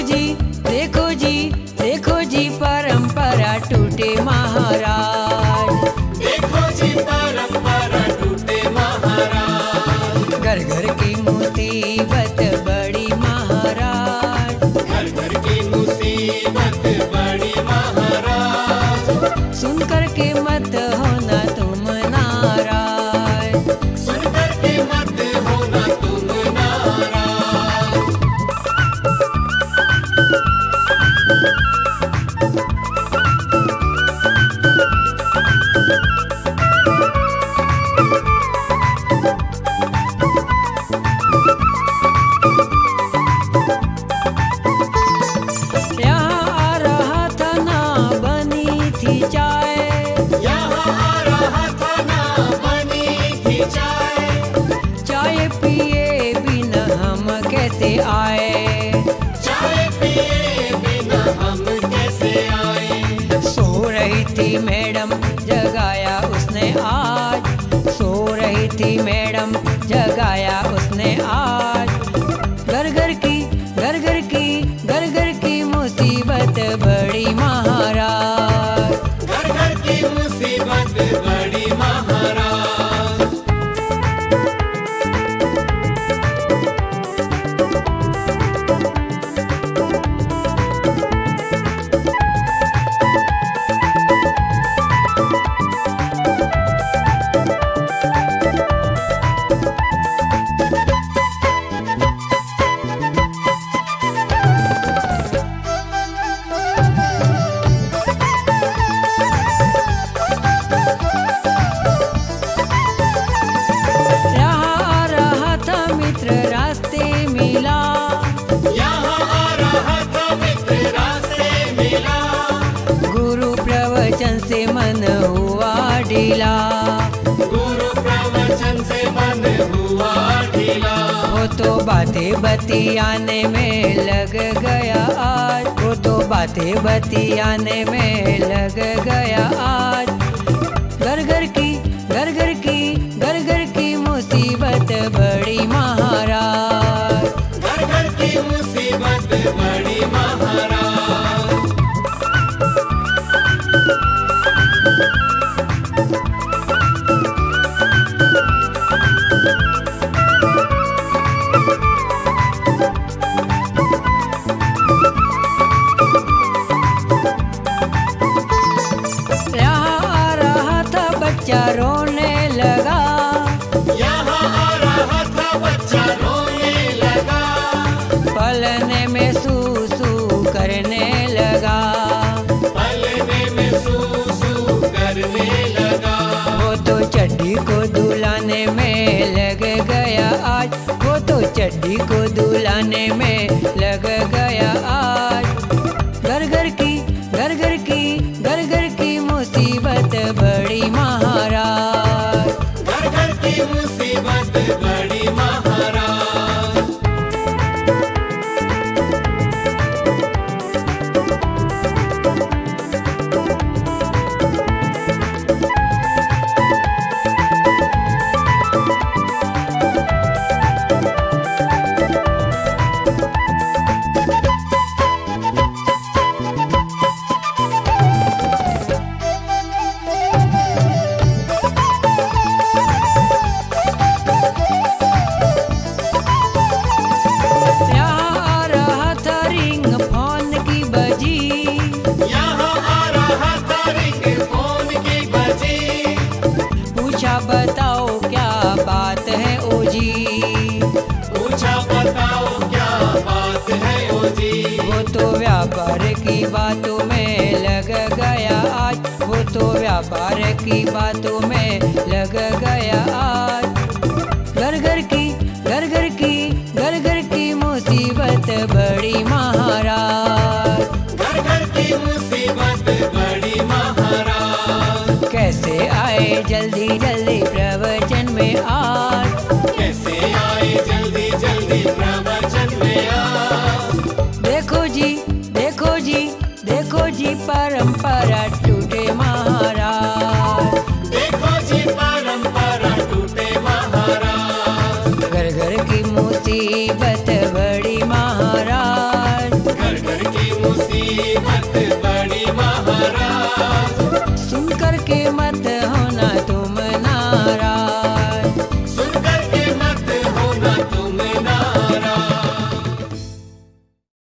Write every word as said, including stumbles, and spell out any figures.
जी देखो जी देखो जी परंपरा टूटे महाराज। देखो जी परंपरा टूटे महाराज। घर घर की मुसीबत बड़ी महाराज। घर घर की मुसीबत बड़ी महाराज। सुन कर के मत होना तुम नाराज। सुन कर के मत होना तुम नाराज। आए चाय पिए बिना हम कैसे आए। सो रही थी मैडम जगाया उसने आज। सो रही थी मैडम जगाया उसने आज। घर घर की घर घर की घर घर की मुसीबत बड़ी महाराज। घर घर की मुसीबत बड़ी महाराज। से मन हुआ ढीला। गुरु प्रवचन से मन हुआ ढीला। वो तो बातें बतियाने में लग गया आज। वो तो बातें बतियाने में लग गया आज। घर घर की घर घर की घर घर की मुसीबत बड़ी महाराज। घर घर की मुसीबत बड़ी महाराज। बच्चा रोने लगा। यहाँ आ रहा था बच्चा रोने लगा। पलने में सू सू करने लगा। पलने में सू सू करने लगा। वो तो चड्डी को दुलाने में लग गया आज। वो तो चड्डी को दुलाने में लग गया आज। घर घर की घर घर की घर घर की मुसीबत बड़ी महाराज। घर घर की मुसीबत बड़ी महाराज। बताओ क्या बात है ओ जी। पूछा बताओ क्या बात है ओ जी। वो तो व्यापार की बातों में लग गया आज। वो तो व्यापार की बातों में लग गया आज। घर घर की घर घर की घर घर की मुसीबत बड़ी महाराज। घर घर की मुसीबत बड़ी महाराज। कैसे आए जल्दी जल्दी प्रवचन में आज। कैसे आए जल्दी जल्दी प्रवचन में आज। देखो जी देखो जी देखो जी परंपरा